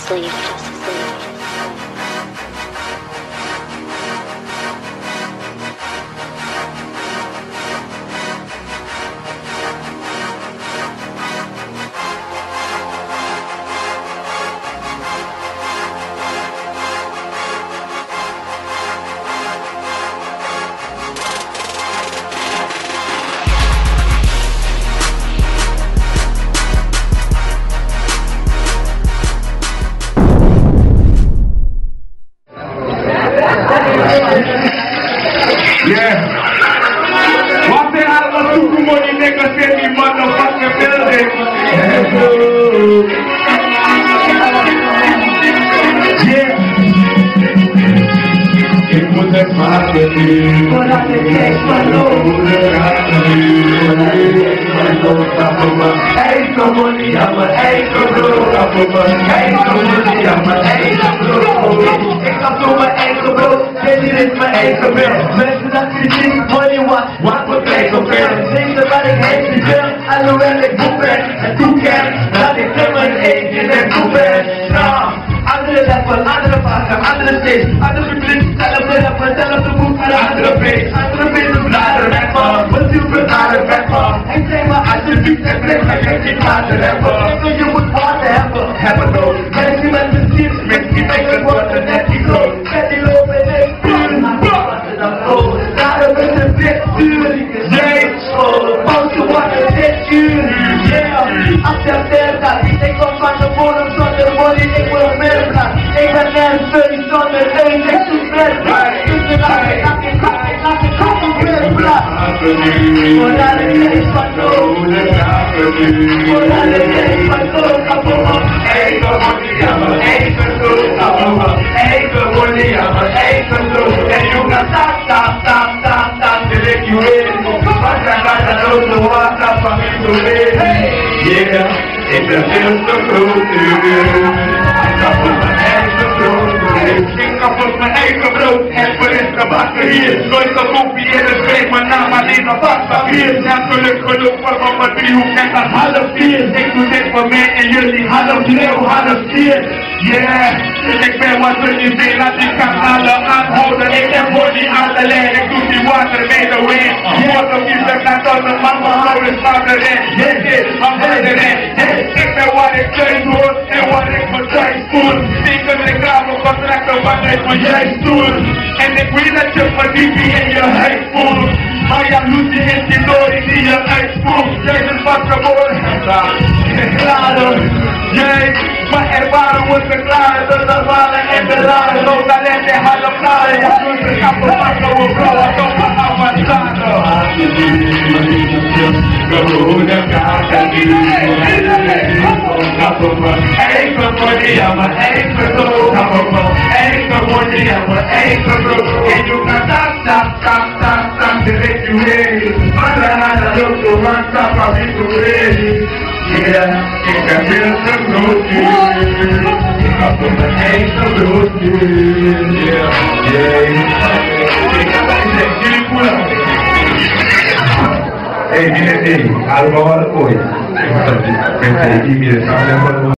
sleep. Yeah. One thing I love to do money niggas in the motherfucking building. Yeah. It was a marketing, but I can take my load. Hey, somebody, I'm a hey, hey, somebody, I'm a hey, ik ga zo mijn eigen brood, dit is mijn eigen wil. Mensen dat kritiek, money wat wordt eigen wil. Dingen waar ik heen wil, alhoewel ik goed ben en toeken. Dat ik mijn eigen en goed ben. Andere level, andere fase, andere stage, andere publiek, zelfde rapper, zelfde boek, andere face, blaren rapper, wat super rare rapper. Ik zeg maar alsjeblieft en breng mij geen later rapper. Je moet water hebben nodig. Mensen met plezier, mensen die maken worden net die groot. Met die lopen en ik puur, water dan groot. Daarom is het dit duur, pauze water dit uur. Accepteer dat, ik kom van de bodem zonder money, ik wil meer gaan. Ik ben nerveus zonder leun, ik zoek meer praat. Dus de laat ik weer praat. Voor alle tijd van nodig, voor alle tijd van nodig. Eigen money, ja maar eigen dood. Eigen money, ja maar eigen dood. En je kan tap, direct je in. Wat zijn wij dan ook de water van mijn doel. Yeah, ik ben veel te groot. Ik ga voor mijn eigen brood en voor is gebakken hier. Nooit een kopiëren, schreef mijn naam alleen op papier. Ja, geluk genoeg voor mijn driehoek en dat half vier. Ik doe dit voor mij en jullie half leeuw, half vier. Yeah, ik ben wat we niet zien, laat ik kan alle aanhouden. Ik heb voor die alle lijn, ik doe die water bij de wind. Wordt op die stuk naar tot de man behouden, staat erin. Ik ben wat ik thuis hoor en wat ik voor thuis voel. Steken de kraam op contracten wanneer ik juist doe. En ik weet dat je verdieping in je huis voelt. Maar ja, Lucie is die dorie die je uitspoelt. Jij bent wat geboren. Klaren. Jij, maar ervaren wordt verklaren. Dus dat waren en de rare. Zo talent en half klaren. Ja, dus de kappen pakken we vrouwen. Toch maar avantade. Gewone kaarten die. Eigen money, ja maar eigen dood. Eigen money, ja maar eigen dood. En je kan tap, direct je heen. Maar daarna loopt de man tap af in de heen. Yeah, ik ben veel te groot. Ik ga voor mijn eigen brood. Ik ga bij zeggen, jullie voelen. Hey, allemaal wat voor je. Ik ga dat niet. Ik ben